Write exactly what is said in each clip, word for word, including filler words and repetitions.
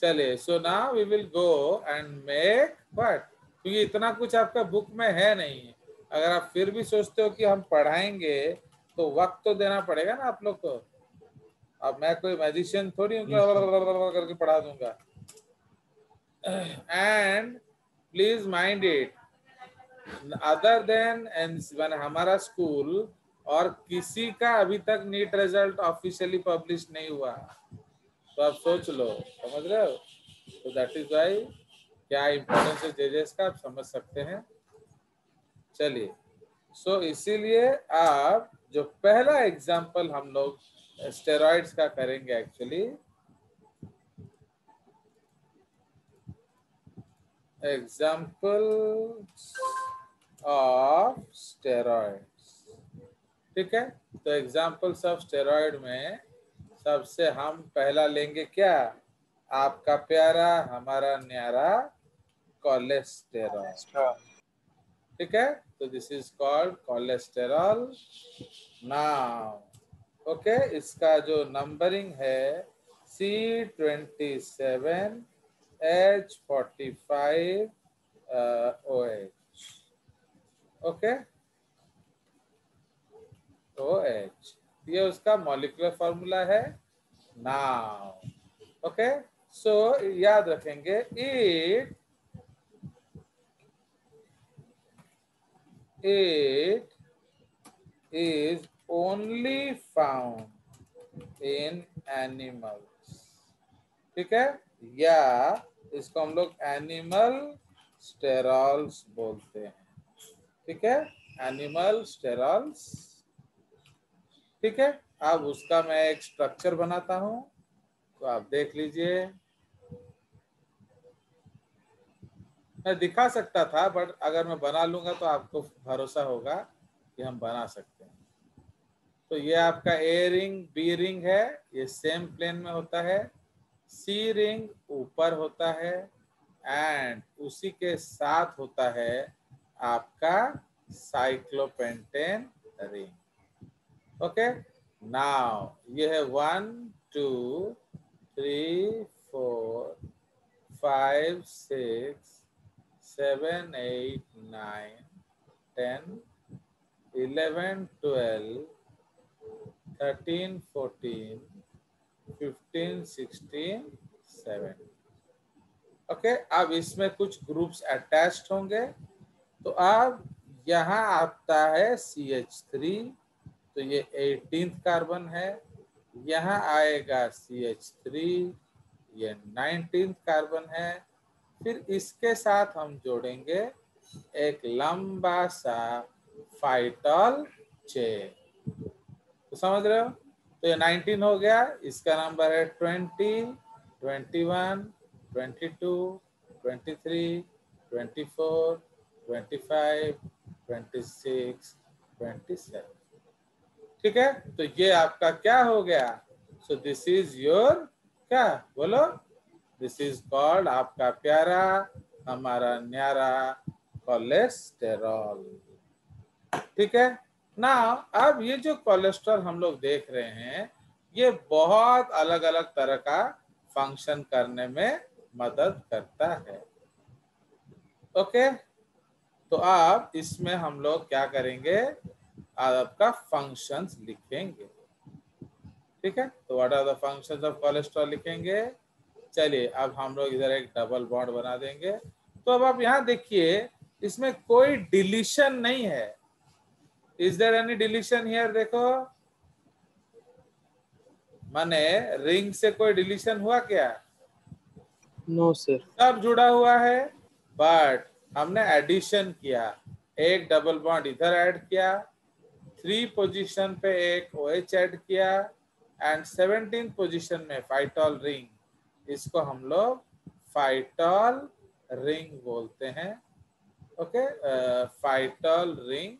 चलिए, so now we will go and make what, क्योंकि इतना कुछ आपका बुक में है नहीं। अगर आप फिर भी सोचते हो कि हम पढ़ाएंगे तो वक्त तो देना पड़ेगा ना आप लोग को। अब मैं कोई मैजिशियन थोड़ी हूँ करके पढ़ा दूंगा। And please mind it, other than and हमारा स्कूल और किसी का अभी तक नीट रिजल्ट ऑफिशियली पब्लिश नहीं हुआ, तो आप सोच लो, समझ रहे हो? तो दैट इज वाई क्या इम्पोर्टेंस है जेजेस का आप समझ सकते हैं। चलिए, सो so, इसीलिए आप जो पहला एग्जाम्पल हम लोग स्टेरॉइड्स का करेंगे, एक्चुअली एग्जाम्पल ऑफ स्टेरॉइड्स, ठीक है। तो एग्जाम्पल्स ऑफ स्टेरॉइड में सबसे हम पहला लेंगे क्या, आपका प्यारा हमारा न्यारा कोलेस्टेरॉल, ठीक है। तो this is called cholesterol. Now okay, इसका जो नंबरिंग है C twenty seven H forty five O H, okay, O H, ये उसका मॉलिक्यूलर फॉर्मूला है। नाउ ओके, सो याद रखेंगे, it it is only found in animals, ठीक है, या इसको हम लोग एनिमल स्टेरॉल्स बोलते हैं, ठीक है, एनिमल स्टेरॉल्स, ठीक है। अब उसका मैं एक स्ट्रक्चर बनाता हूं, तो आप देख लीजिए। मैं दिखा सकता था, बट अगर मैं बना लूंगा तो आपको भरोसा होगा कि हम बना सकते हैं। तो ये आपका ए रिंग बी रिंग है, ये सेम प्लेन में होता है। सी रिंग ऊपर होता है एंड उसी के साथ होता है आपका साइक्लोपेंटेन रिंग, ओके। नाउ ये है one two three four five six seven eight nine ten eleven twelve thirteen fourteen fifteen sixteen seven, okay. अब इसमें कुछ ग्रुप्स अटैच्ड होंगे, तो अब यहाँ आता है सी एच थ्री, तो ये एटीन्थ कार्बन है। यहाँ आएगा सी एच थ्री, ये नाइनटीन्थ कार्बन है। फिर इसके साथ हम जोड़ेंगे एक लंबा सा फाइटल चेन, तो समझ रहे हो? तो ये नाइनटीन हो गया, इसका नंबर है twenty, twenty one, twenty two, twenty three, twenty four, twenty five, twenty six, twenty seven, ठीक है। तो ये आपका क्या हो गया? सो दिस इज योर क्या, बोलो, दिस इज कॉल्ड आपका प्यारा हमारा न्यारा कोलेस्टेरॉल, ठीक है ना। अब ये जो कोलेस्ट्रॉल हम लोग देख रहे हैं, ये बहुत अलग अलग तरह का फंक्शन करने में मदद करता है, ओके। तो आप इसमें हम लोग क्या करेंगे, आपका फंक्शंस लिखेंगे, ठीक है। तो what are the functions of cholesterol लिखेंगे। चलिए, अब हम लोग इधर एक डबल बॉन्ड बना देंगे। तो अब आप यहाँ देखिए, इसमें कोई डिलीशन नहीं है। Is there any deletion here? देखो, माने रिंग से कोई डिलीशन हुआ क्या? No sir. सब जुड़ा हुआ है, बट हमने एडिशन किया, एक डबल बॉन्ड इधर ऐड किया, थ्री पोजीशन पे एक OH ऐड किया एंड सेवनटीन पोजीशन में फाइटॉल रिंग, इसको हम लोग फाइटॉल रिंग बोलते हैं, okay. Phytol ring,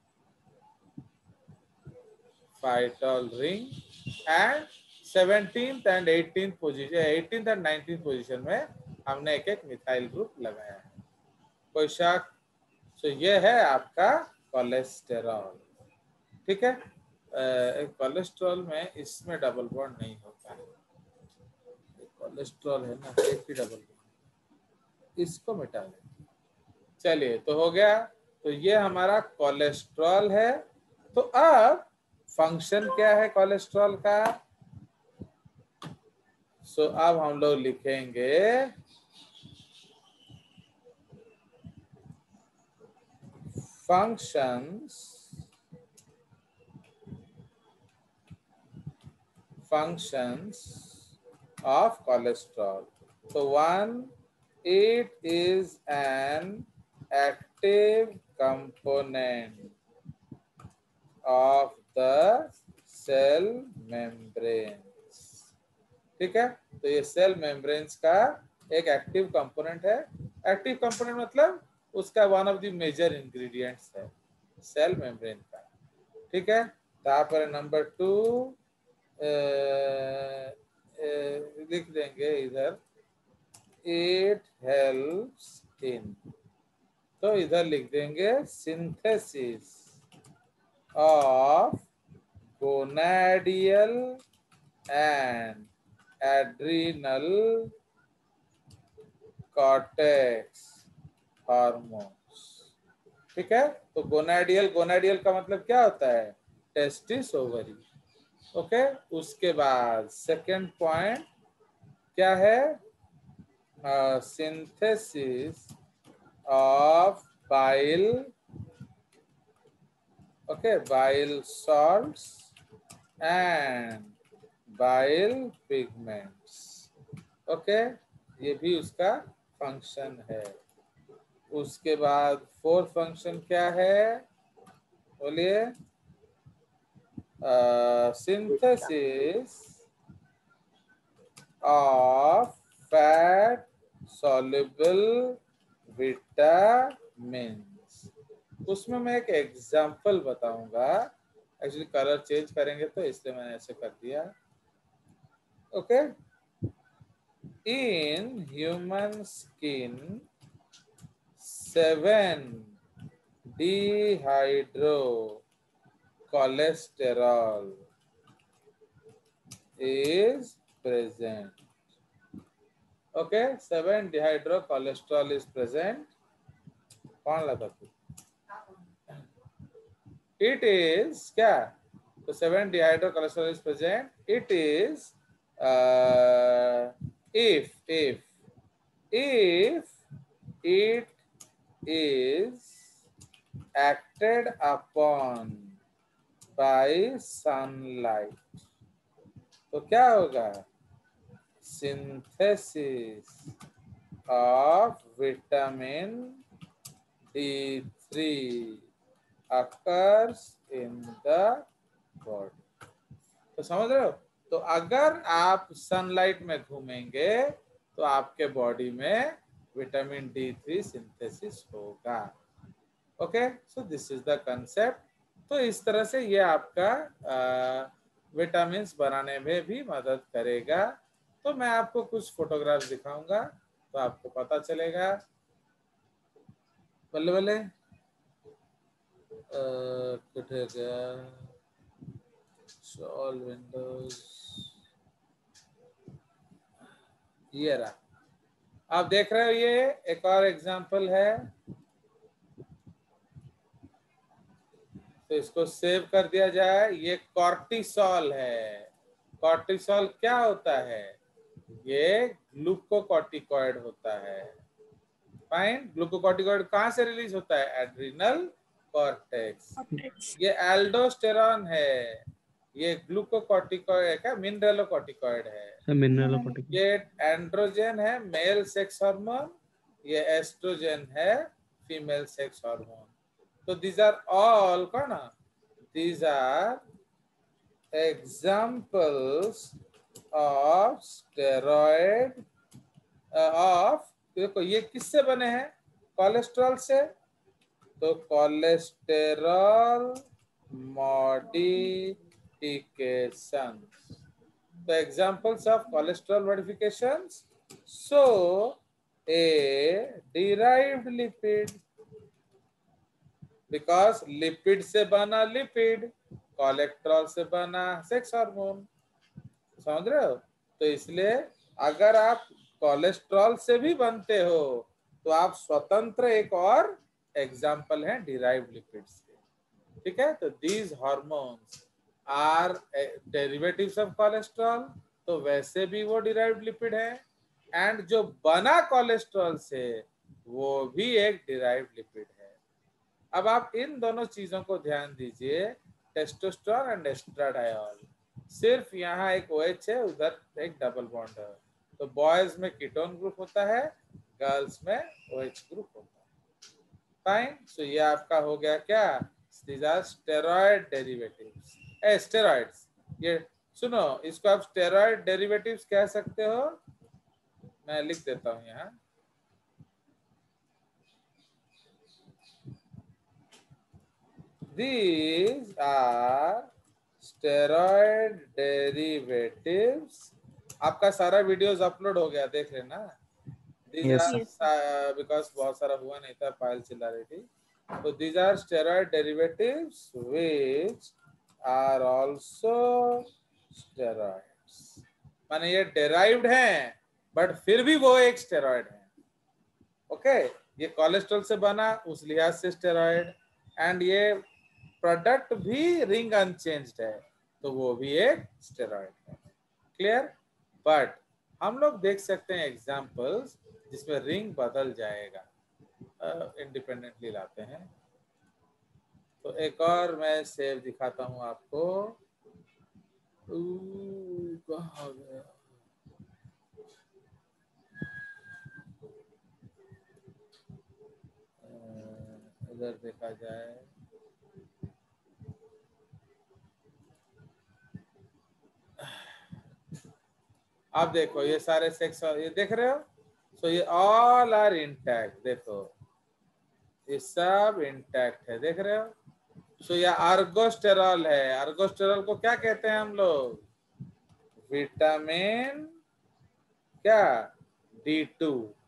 phytol ring and seventeenth and eighteenth position, eighteenth and nineteenth position में हमने एक एक मिथाइल ग्रुप लगाया है। कोई शक? तो ये है आपका कोलेस्टेरॉल, ठीक है। कोलेस्ट्रॉल में इसमें डबल बॉन्ड नहीं होता है, कोलेस्ट्रॉल है ना, एक ही डबल बॉन्ड, इसको मिटा दें। चलिए, तो हो गया। तो ये हमारा कोलेस्ट्रॉल है। तो अब फंक्शन क्या है कोलेस्ट्रॉल का? सो अब हम लोग लिखेंगे functions functions of cholesterol. So one, it is an active component of the cell membranes. ठीक है, तो ये सेल मेम्ब्रेन्स का एक एक्टिव कंपोनेंट है। एक्टिव कंपोनेंट मतलब उसका one of the major ingredients है सेल मेम्ब्रेन का। ठीक है, तापर नंबर टू लिख देंगे इधर, इट हेल्प्स इन, तो इधर लिख देंगे synthesis of gonadal and adrenal cortex hormones. ठीक है, तो गोनाडियल, गोनाडियल का मतलब क्या होता है? Testis ovary. ओके, उसके बाद सेकेंड पॉइंट क्या है? Synthesis of bile, okay, bile salts and bile pigments. Okay, ये भी उसका फंक्शन है। उसके बाद फोर्थ फंक्शन क्या है? बोलिए। Synthesis of fat soluble vitamins. उसमें मैं एक एग्जांपल बताऊंगा। एक्चुअली कलर चेंज करेंगे तो इसलिए मैंने ऐसे कर दिया। Okay, in human skin seven dehydro cholesterol is present. Okay, seven dehydrocholesterol is present. कौन लगा तू? It is क्या? तो seven dehydrocholesterol is present. It is uh, if if if it is acted upon by sunlight, तो क्या होगा? Synthesis of vitamin D three occurs in the body। तो समझ रहे हो? तो अगर आप सनलाइट में घूमेंगे तो आपके बॉडी में विटामिन डी थ्री सिंथेसिस होगा। Okay, so this is the concept. तो इस तरह से ये आपका विटामिन बनाने में भी मदद करेगा। तो मैं आपको कुछ फोटोग्राफ्स दिखाऊंगा तो आपको पता चलेगा। बल्ले बल्ले कुठे गया? ऑल विंडोज, ये रहा। आप देख रहे हो, ये एक और एग्जांपल है। तो इसको सेव कर दिया जाए। ये कॉर्टिसोल है। कॉर्टिसोल क्या होता है? ये ग्लूकोकॉर्टिकॉइड होता है। फाइन, ग्लूकोकॉर्टिकॉइड कहाँ से रिलीज होता है? Adrenal cortex. ये एल्डोस्टेरॉन है। ये ग्लूकोकॉर्टिकॉइड क्या? मिनरलोकॉर्टिकॉइड है। मिनरलोकॉर्टिकॉइड। ये एंड्रोजन है, मेल सेक्स हार्मोन। ये एस्ट्रोजन है, female sex hormone. So these are all kana, these are examples of steroid uh, of, देखो ये किससे बने हैं? कोलेस्ट्रॉल से। तो कोलेस्टेरॉल मॉडिफिकेशन, तो examples of cholesterol modifications. So a derived lipid, because lipid से बना लिपिड, कोलेस्ट्रॉल से बना सेक्स हार्मोन। समझ रहे हो? तो इसलिए अगर आप कोलेस्ट्रॉल से भी बनते हो तो आप स्वतंत्र एक और एग्जाम्पल है डिराइव्ड लिपिड्स के, ठीक है। तो these hormones are derivatives of cholesterol, तो वैसे भी वो डिराइव्ड लिपिड है, एंड जो बना कोलेस्ट्रॉल से वो भी एक डिराइव्ड लिपिड है। अब आप इन दोनों चीजों को ध्यान दीजिए, टेस्टोस्टेरोन एंड एस्ट्राडायोल, सिर्फ यहाँ एक OH है, उधर एक डबल बॉन्ड है। तो बॉयज में कीटोन ग्रुप होता है, गर्ल्स में OH ग्रुप होता है। फाइन, सो ये आपका हो गया क्या, these are steroid derivatives, a steroids. ये सुनो, इसको आप स्टेरॉइड डेरिवेटिव्स कह सकते हो, मैं लिख देता हूं यहाँ। These are steroid derivatives। आपका सारा वीडियोस अपलोड हो गया, देख लेना। These Yes, are sir. because बहुत सारा हुआ नहीं था, पायल चिल्ला रही थी। तो these are steroid derivatives which are also steroids। माने ये derived हैं, बट फिर भी वो एक स्टेरॉइड है। ओके, ये कोलेस्ट्रॉल से बना उस लिहाज से स्टेरॉइड, एंड ये प्रोडक्ट भी रिंग अनचेंज्ड है, तो वो भी एक स्टेरॉइड है। क्लियर? बट हम लोग देख सकते हैं एग्जांपल्स जिसमें रिंग बदल जाएगा, इंडिपेंडेंटली uh, लाते हैं। तो एक और मैं सेव दिखाता हूं आपको। कहाँ गया? इधर देखा जाए, आप देखो ये सारे सेक्स, ये देख रहे हो, सो ये ऑल आर इंटैक्ट, देखो ये सब इंटैक्ट है, देख रहे हो। सो ये आर्गोस्टेरॉल है, आर्गोस्टेरॉल को क्या कहते हैं हम लोग, विटामिन क्या, D two,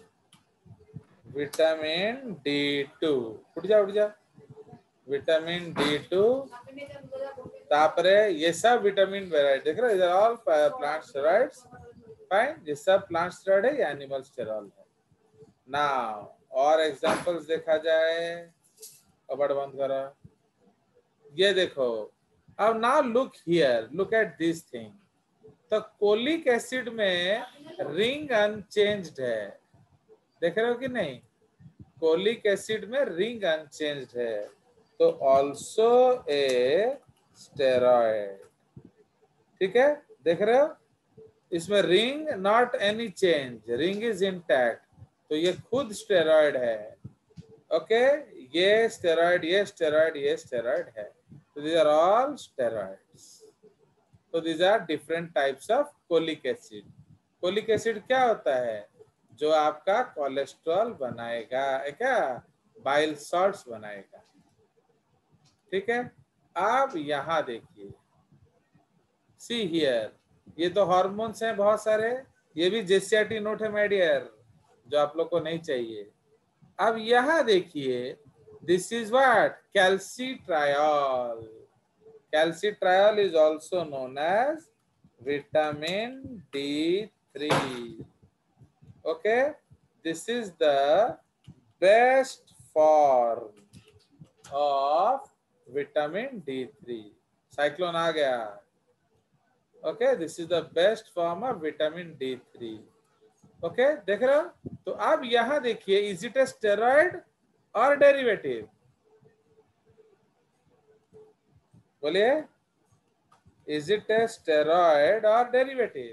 vitamin D two, उठ जा उठ जा, विटामिन डी टू, तापरे ये सब विटामिन वेराइटी, देख रहे हो, ऑल प्लांट स्टेरॉइड्स। फाइन, ये सब प्लांट स्टेरॉइड है, या एनिमल स्टेरॉइड है। नाउ और एग्जांपल्स देखा जाए, कबड़ बंद करा, ये देखो। अब now look here, look at this thing. तो कोलिक एसिड में रिंग अनचेंज्ड है, देख रहे हो कि नहीं, कोलिक एसिड में रिंग अनचेंज्ड है, तो ऑल्सो ए स्टेरॉइड, ठीक है। देख रहे हो, इसमें ring not any change, ring is intact, तो ये खुद स्टेरॉइड है। ओके, ये स्टेरॉइड, ये स्टेरॉइड, ये स्टेरॉइड है, तो दीज आर ऑल स्टेरॉइड्स। तो these are different types of cholic acid. Cholic acid क्या होता है, जो आपका कोलेस्ट्रॉल बनाएगा, क्या बाइल सॉल्ट्स बनाएगा, ठीक है। अब यहां देखिए, सी हियर, ये तो हार्मोन्स हैं बहुत सारे, ये भी जेसीआरटी नोट है माय डियर, जो आप लोग को नहीं चाहिए। अब यहां देखिए, this is what, calcitriol. Calcitriol is also known as vitamin D three. Okay, this is the best form of vitamin D three. Cyclone आ गया। Okay, this is the best form of vitamin D three. Okay, देख रहे हो। तो अब यहां देखिए, is it a steroid or derivative, बोलिए, is it a steroid or derivative.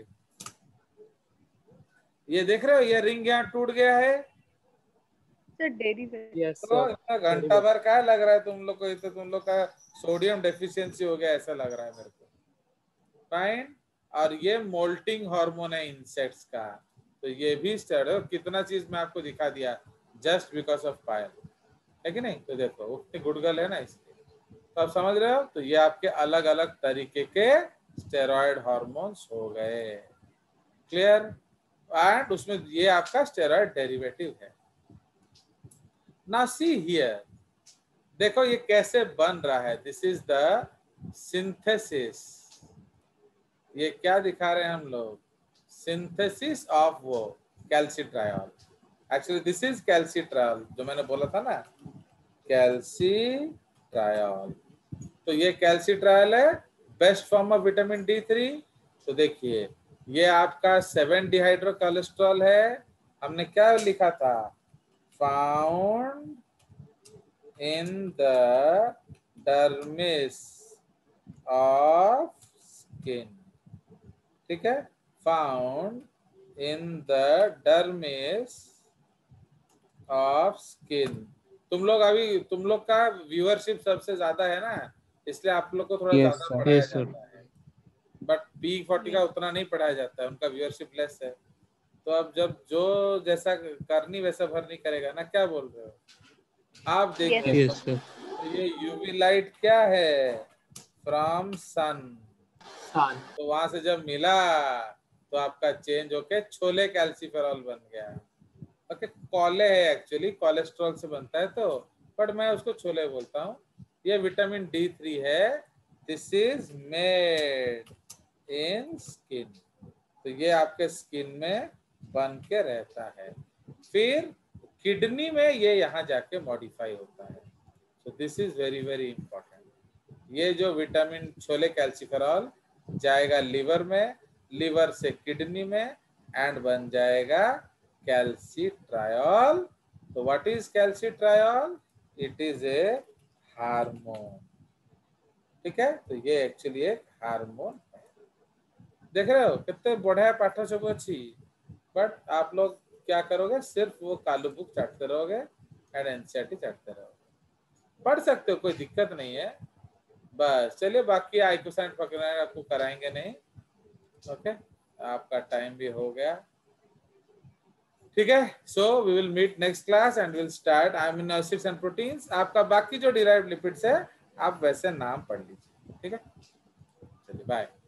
ये देख रहे हो, ये रिंग यहाँ टूट गया है, सर डेरिवेटिव। yes, तो sir. इतना घंटा भर क्या लग रहा है तुम लोग को, तो तुम लोग का सोडियम डेफिशिएंसी हो गया ऐसा लग रहा है मेरे को। फाइन, और ये मोल्टिंग हार्मोन है इंसेक्ट्स का, तो ये भी स्टेरॉइड। कितना चीज मैं आपको दिखा दिया जस्ट बिकॉज ऑफ पायल, है कि नहीं। तो देखो उतनी गुडगल है ना इसलिए, तो आप समझ रहे हो। तो ये आपके अलग अलग तरीके के स्टेरॉइड हार्मोन्स हो गए, क्लियर। एंड उसमें ये आपका स्टेरॉइड डेरिवेटिव है। ना सी हियर, देखो ये कैसे बन रहा है, दिस इज द सिंथेसिस। ये क्या दिखा रहे हैं हम लोग, सिंथेसिस ऑफ वो calcitriol. Actually this is calcitriol, जो मैंने बोला था ना, कैल्सिट्रायोल। तो ये कैल्सिट्रायोल है, best form of vitamin D three. तो देखिए ये आपका सेवन डिहाइड्रो कोलेस्ट्रॉल है। हमने क्या लिखा था, found in the dermis of skin, ठीक है, found in the dermis of skin. तुम लोग अभी तुम लोग का व्यूअरशिप सबसे ज्यादा है ना, इसलिए आप लोग को थोड़ा Yes, ज्यादा sir. पढ़ाया Yes, sir. जाता है, बट पी फोर्टी का उतना नहीं पढ़ाया जाता है, उनका व्यूअरशिप लेस है। तो अब जब जो जैसा करनी वैसा भरनी करेगा ना, क्या बोल रहे हो आप? देखिए Yes, sir. तो ये यूवी लाइट क्या है, फ्रॉम सन। Sun. तो वहां से जब मिला तो आपका चेंज होके छोले कैल्सिफेरॉल बन गया। ओके, कॉले है एक्चुअली, कोलेस्ट्रॉल से बनता है, तो बट मैं उसको छोले बोलता हूँ। ये विटामिन डी थ्री है, this is made in skin. तो ये आपके स्किन में बन के रहता है, फिर किडनी में ये यहाँ जाके मॉडिफाई होता है। So this is very very important. ये जो विटामिन छोले कैल्सिफेरॉल जाएगा लिवर में, लिवर से किडनी में, एंड बन जाएगा कैल्सिट्रायोल। तो what is calcitriol? It is a hormone, ठीक है। तो ये एक्चुअली एक हार्मोन है। देख रहे हो कितने बढ़िया पाठ सब अच्छी, बट आप लोग क्या करोगे, सिर्फ वो कालू बुक चाटते रहोगे एंड एनसीईआरटी चाटते रहोगे। पढ़ सकते हो, कोई दिक्कत नहीं है। बस चलिए, बाकी आई क्वेश्चन पकड़ना आपको कराएंगे नहीं। ओके, आपका टाइम भी हो गया, ठीक है। So we will meet next class and will start amino acids and proteins. आपका बाकी जो डिराइव्ड लिपिड्स है आप वैसे नाम पढ़ लीजिए, ठीक है। चलिए बाय।